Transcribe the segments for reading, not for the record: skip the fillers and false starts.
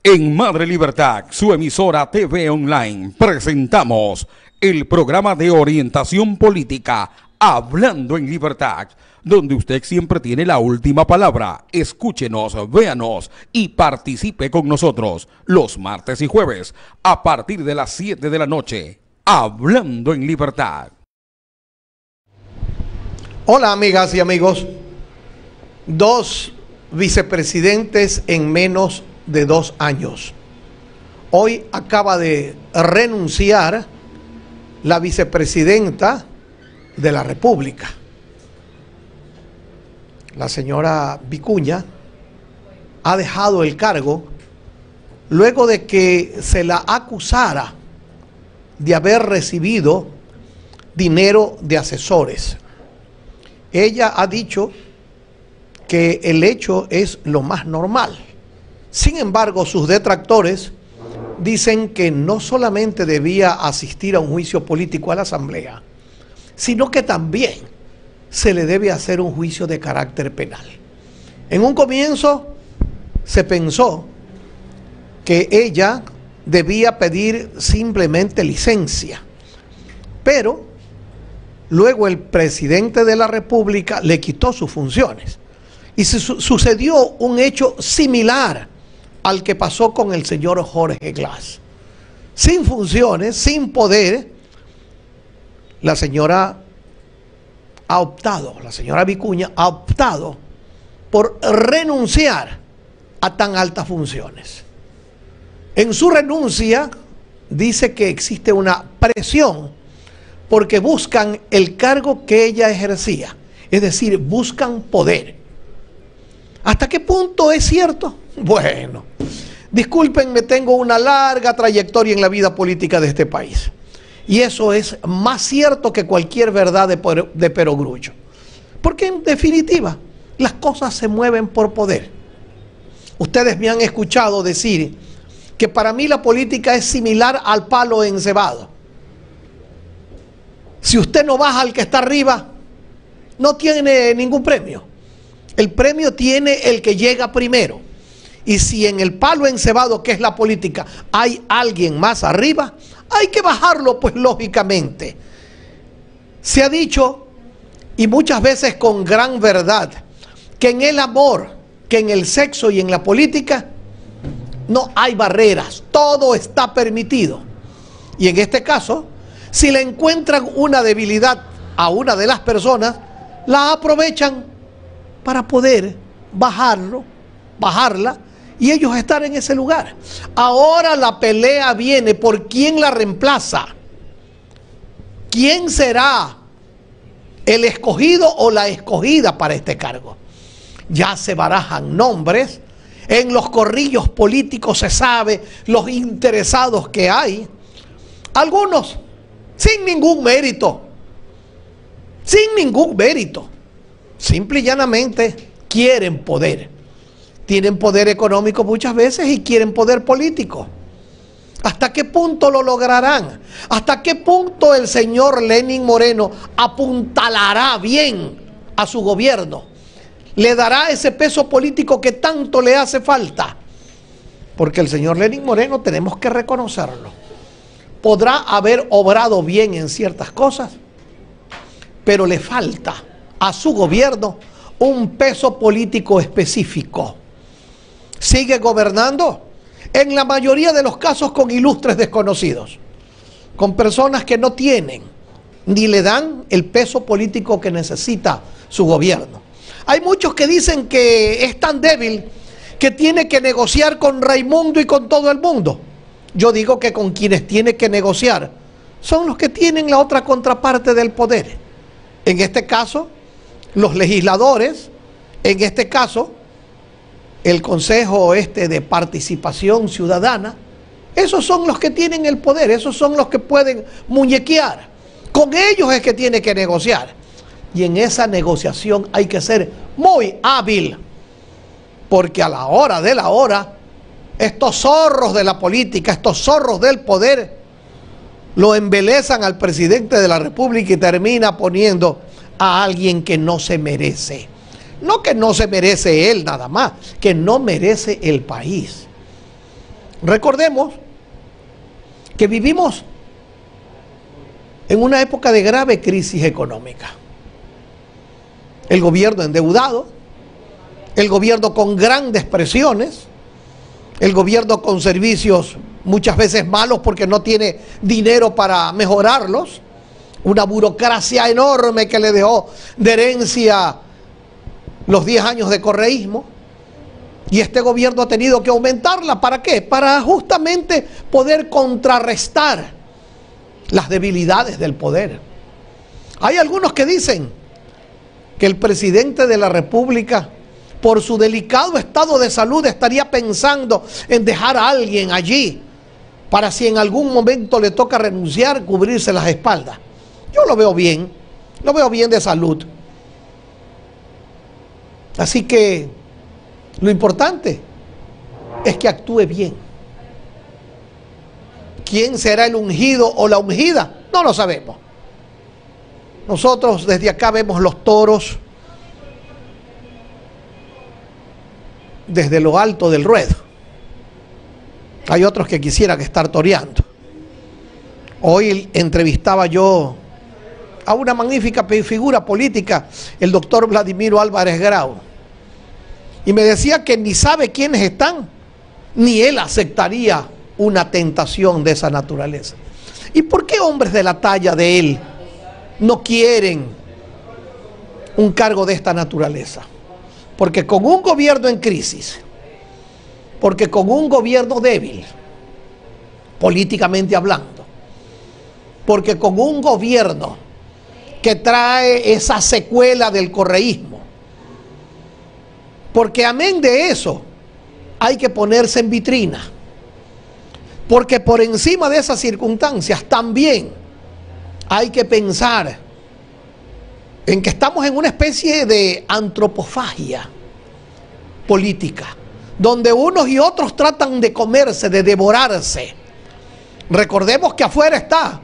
En Madre Libertad, su emisora TV Online, presentamos el programa de orientación política Hablando en Libertad, donde usted siempre tiene la última palabra. Escúchenos, véanos y participe con nosotros los martes y jueves a partir de las 7 de la noche. Hablando en Libertad. Hola amigas y amigos. 2 vicepresidentes en menos de 2 años. Hoy acaba de renunciar la vicepresidenta de la República, la señora Vicuña. Ha dejado el cargo luego de que se la acusara de haber recibido dinero de asesores. Ella ha dicho que el hecho es lo más normal. Sin embargo, sus detractores dicen que no solamente debía asistir a un juicio político a la Asamblea, sino que también se le debe hacer un juicio de carácter penal. En un comienzo se pensó que ella debía pedir simplemente licencia, pero luego el presidente de la República le quitó sus funciones y sucedió un hecho similar al que pasó con el señor Jorge Glass. Sin funciones, sin poder, la señora Vicuña ha optado por renunciar a tan altas funciones. En su renuncia dice que existe una presión porque buscan el cargo que ella ejercía, es decir, buscan poder. ¿Hasta qué punto es cierto? Bueno, discúlpenme, tengo una larga trayectoria en la vida política de este país. Y eso es más cierto que cualquier verdad de perogrullo. Porque en definitiva, las cosas se mueven por poder. Ustedes me han escuchado decir que para mí la política es similar al palo encebado. Si usted no baja al que está arriba, no tiene ningún premio. El premio tiene el que llega primero. Y si en el palo encebado, que es la política, hay alguien más arriba, hay que bajarlo, pues lógicamente. Se ha dicho, y muchas veces con gran verdad, que en el amor, que en el sexo y en la política no hay barreras, todo está permitido. Y en este caso, si le encuentran una debilidad a una de las personas, la aprovechan para poder bajarla y ellos estar en ese lugar. Ahora la pelea viene por quién la reemplaza. ¿Quién será el escogido o la escogida para este cargo? Ya se barajan nombres. En los corrillos políticos se sabe los interesados que hay. Algunos sin ningún mérito. Simple y llanamente quieren poder. Tienen poder económico muchas veces y quieren poder político. ¿Hasta qué punto lo lograrán? ¿Hasta qué punto el señor Lenín Moreno apuntalará bien a su gobierno? ¿Le dará ese peso político que tanto le hace falta? Porque el señor Lenín Moreno, tenemos que reconocerlo, podrá haber obrado bien en ciertas cosas, pero le falta a su gobierno un peso político específico. Sigue gobernando en la mayoría de los casos con ilustres desconocidos, con personas que no tienen ni le dan el peso político que necesita su gobierno. Hay muchos que dicen que es tan débil que tiene que negociar con Raimundo y con todo el mundo. Yo digo que con quienes tiene que negociar son los que tienen la otra contraparte del poder. En este caso, los legisladores, en este caso, el Consejo de Participación Ciudadana, esos son los que tienen el poder, esos son los que pueden muñequear. Con ellos es que tiene que negociar. Y en esa negociación hay que ser muy hábil, porque a la hora de la hora, estos zorros de la política, estos zorros del poder, lo embelezan al presidente de la República y termina poniendo a alguien que no se merece. No que no se merece él nada más, que no merece el país. Recordemos que vivimos en una época de grave crisis económica. El gobierno endeudado, el gobierno con grandes presiones, el gobierno con servicios muchas veces malos porque no tiene dinero para mejorarlos, una burocracia enorme que le dejó de herencia los 10 años de correísmo, y este gobierno ha tenido que aumentarla. ¿Para qué? Para justamente poder contrarrestar las debilidades del poder. Hay algunos que dicen que el presidente de la República, por su delicado estado de salud, estaría pensando en dejar a alguien allí para, si en algún momento le toca renunciar, cubrirse las espaldas. Yo lo veo bien de salud. Así que lo importante es que actúe bien. ¿Quién será el ungido o la ungida? No lo sabemos. Nosotros desde acá vemos los toros desde lo alto del ruedo. Hay otros que quisieran estar toreando. Hoy entrevistaba yo a una magnífica figura política, el doctor Vladimiro Álvarez Grau, y me decía que ni sabe quiénes están, ni él aceptaría una tentación de esa naturaleza. ¿Y por qué hombres de la talla de él no quieren un cargo de esta naturaleza? Porque con un gobierno en crisis, porque con un gobierno débil, políticamente hablando, porque con un gobierno que trae esa secuela del correísmo, porque amén de eso hay que ponerse en vitrina, porque por encima de esas circunstancias también hay que pensar en que estamos en una especie de antropofagia política, donde unos y otros tratan de comerse, de devorarse. Recordemos que afuera está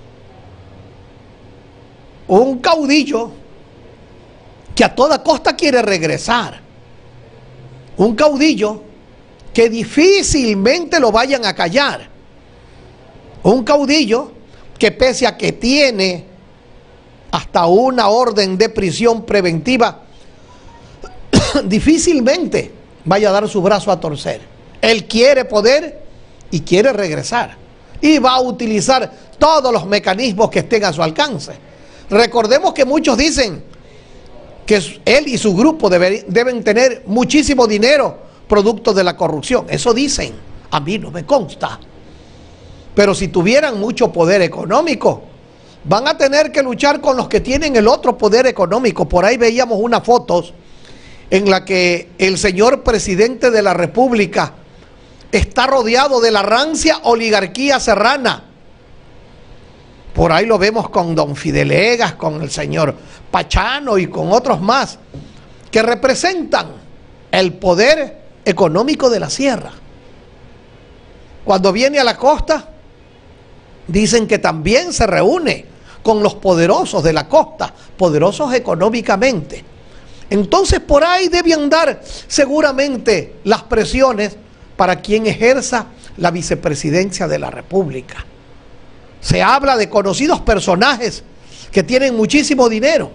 un caudillo que a toda costa quiere regresar, un caudillo que difícilmente lo vayan a callar, un caudillo que pese a que tiene hasta una orden de prisión preventiva, difícilmente vaya a dar su brazo a torcer. Él quiere poder y quiere regresar, y va a utilizar todos los mecanismos que estén a su alcance. Recordemos que muchos dicen que él y su grupo deben tener muchísimo dinero producto de la corrupción. Eso dicen, a mí no me consta. Pero si tuvieran mucho poder económico, van a tener que luchar con los que tienen el otro poder económico. Por ahí veíamos unas fotos en la que el señor presidente de la República está rodeado de la rancia oligarquía serrana. Por ahí lo vemos con don Fidelegas, con el señor Pachano y con otros más, que representan el poder económico de la sierra. Cuando viene a la costa, dicen que también se reúne con los poderosos de la costa, poderosos económicamente. Entonces por ahí debe andar seguramente las presiones para quien ejerza la vicepresidencia de la República. Se habla de conocidos personajes que tienen muchísimo dinero,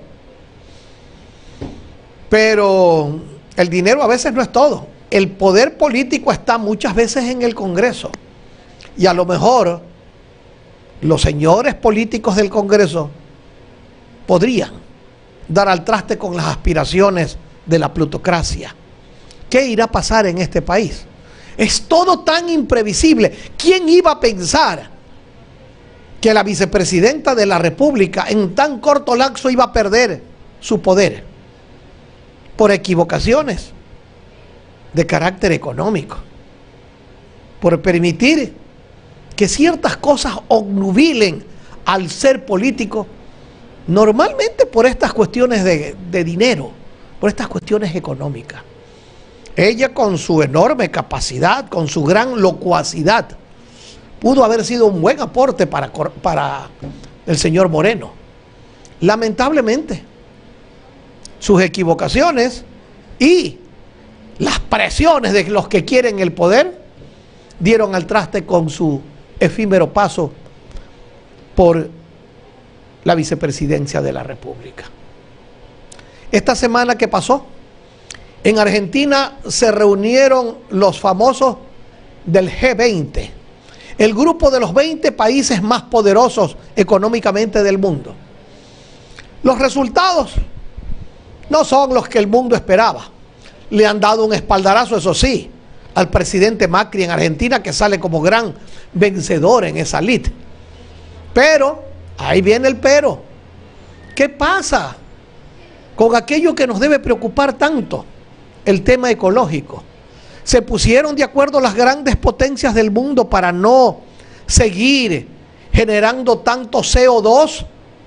pero el dinero a veces no es todo. El poder político está muchas veces en el Congreso, y a lo mejor los señores políticos del Congreso podrían dar al traste con las aspiraciones de la plutocracia. ¿Qué irá a pasar en este país? Es todo tan imprevisible. ¿Quién iba a pensar que la vicepresidenta de la República en tan corto lapso iba a perder su poder por equivocaciones de carácter económico, por permitir que ciertas cosas obnubilen al ser político, normalmente por estas cuestiones de dinero, por estas cuestiones económicas? Ella, con su enorme capacidad, con su gran locuacidad, pudo haber sido un buen aporte para el señor Moreno. Lamentablemente, sus equivocaciones y las presiones de los que quieren el poder dieron al traste con su efímero paso por la vicepresidencia de la República. Esta semana que pasó, en Argentina se reunieron los famosos del G20, el grupo de los 20 países más poderosos económicamente del mundo. Los resultados no son los que el mundo esperaba. Le han dado un espaldarazo, eso sí, al presidente Macri en Argentina, que sale como gran vencedor en esa lid. Pero, ahí viene el pero. ¿Qué pasa con aquello que nos debe preocupar tanto? El tema ecológico. Se pusieron de acuerdo las grandes potencias del mundo para no seguir generando tanto CO2.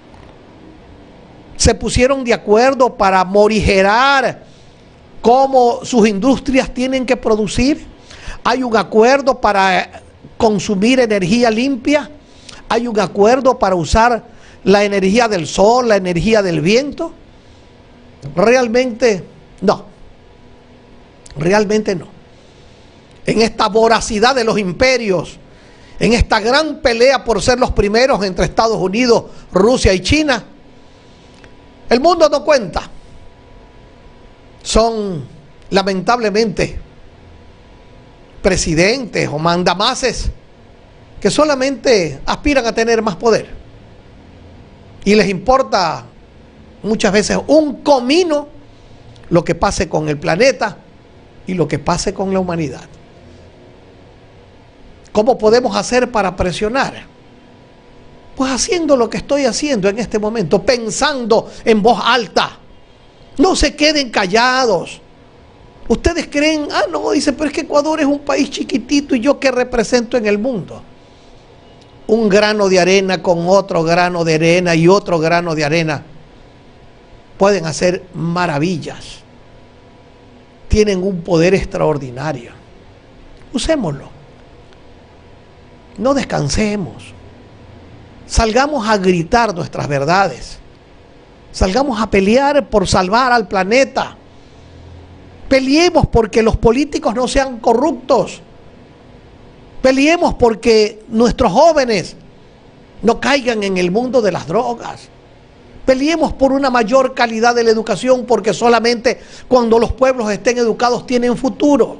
Se pusieron de acuerdo para morigerar cómo sus industrias tienen que producir. Hay un acuerdo para consumir energía limpia. Hay un acuerdo para usar la energía del sol, la energía del viento. Realmente no. Realmente no. En esta voracidad de los imperios, en esta gran pelea por ser los primeros entre Estados Unidos, Rusia y China, el mundo no cuenta. Son lamentablemente presidentes o mandamases que solamente aspiran a tener más poder y les importa muchas veces un comino lo que pase con el planeta y lo que pase con la humanidad. ¿Cómo podemos hacer para presionar? Pues haciendo lo que estoy haciendo en este momento, pensando en voz alta. No se queden callados. Ustedes creen, no, dice, pero es que Ecuador es un país chiquitito y yo qué represento en el mundo. Un grano de arena con otro grano de arena y otro grano de arena pueden hacer maravillas. Tienen un poder extraordinario. Usémoslo. No descansemos. Salgamos a gritar nuestras verdades. Salgamos a pelear por salvar al planeta. Peleemos porque los políticos no sean corruptos. Peleemos porque nuestros jóvenes no caigan en el mundo de las drogas. Peleemos por una mayor calidad de la educación, porque solamente cuando los pueblos estén educados tienen futuro.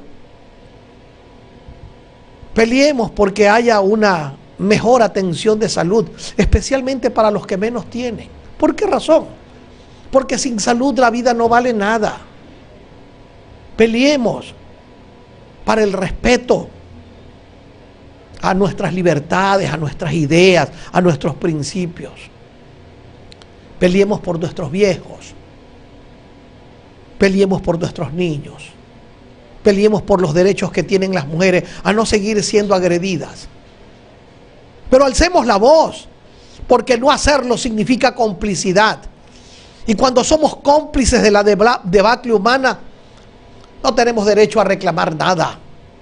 Peleemos porque haya una mejor atención de salud, especialmente para los que menos tienen. ¿Por qué razón? Porque sin salud la vida no vale nada. Peleemos para el respeto a nuestras libertades, a nuestras ideas, a nuestros principios. Peleemos por nuestros viejos. Peleemos por nuestros niños. Peleemos por los derechos que tienen las mujeres a no seguir siendo agredidas. Pero alcemos la voz, porque no hacerlo significa complicidad. Y cuando somos cómplices de la debacle humana, no tenemos derecho a reclamar nada.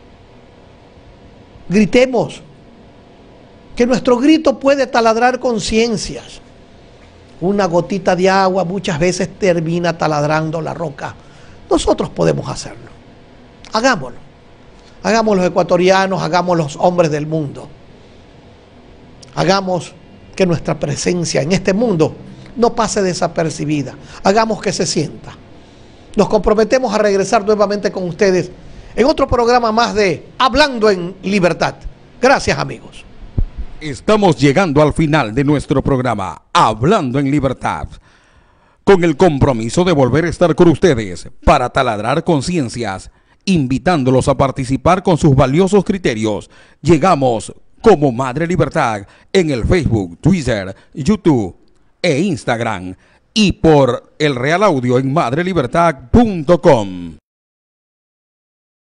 Gritemos, que nuestro grito puede taladrar conciencias. Una gotita de agua muchas veces termina taladrando la roca. Nosotros podemos hacerlo. Hagámoslo. Hagamos los ecuatorianos, hagamos los hombres del mundo. Hagamos que nuestra presencia en este mundo no pase desapercibida. Hagamos que se sienta. Nos comprometemos a regresar nuevamente con ustedes en otro programa más de Hablando en Libertad. Gracias, amigos. Estamos llegando al final de nuestro programa Hablando en Libertad, con el compromiso de volver a estar con ustedes para taladrar conciencias, invitándolos a participar con sus valiosos criterios. Llegamos como Madre Libertad en el Facebook, Twitter, YouTube e Instagram, y por el Real Audio en madrelibertad.com.